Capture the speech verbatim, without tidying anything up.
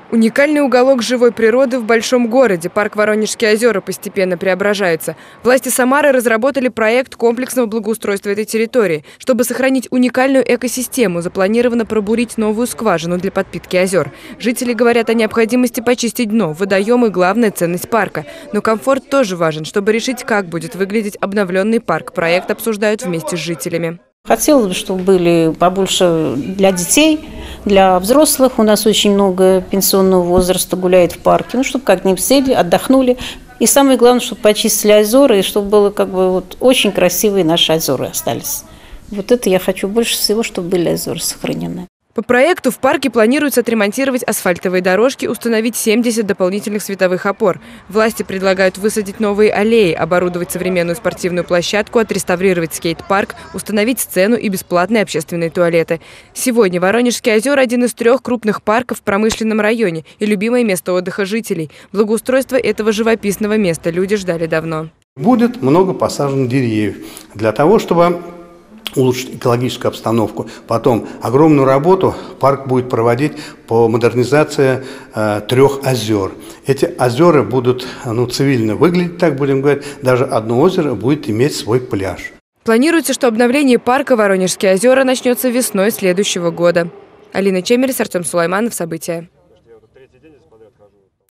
Уникальный уголок живой природы в большом городе. Парк Воронежские озера постепенно преображается. Власти Самары разработали проект комплексного благоустройства этой территории. Чтобы сохранить уникальную экосистему, запланировано пробурить новую скважину для подпитки озер. Жители говорят о необходимости почистить дно, водоемы – главная ценность парка. Но комфорт тоже важен. Чтобы решить, как будет выглядеть обновленный парк, проект обсуждают вместе с жителями. Хотелось бы, чтобы были побольше для детей, для взрослых. У нас очень много пенсионного возраста гуляет в парке. Ну, чтобы как-нибудь сели, отдохнули. И самое главное, чтобы почистили озера, и чтобы было как бы вот очень красивые наши озера остались. Вот это я хочу больше всего, чтобы были озера сохранены. По проекту в парке планируется отремонтировать асфальтовые дорожки, установить семьдесят дополнительных световых опор. Власти предлагают высадить новые аллеи, оборудовать современную спортивную площадку, отреставрировать скейт-парк, установить сцену и бесплатные общественные туалеты. Сегодня Воронежские озера – один из трех крупных парков в промышленном районе и любимое место отдыха жителей. Благоустройство этого живописного места люди ждали давно. Будет много посажено деревьев для того, чтобы улучшить экологическую обстановку. Потом огромную работу парк будет проводить по модернизации э, трех озер. Эти озера будут ну, цивильно выглядеть, так будем говорить. Даже одно озеро будет иметь свой пляж. Планируется, что обновление парка Воронежские озера начнется весной следующего года. Алина Чемерис, Артем Сулайманов. События.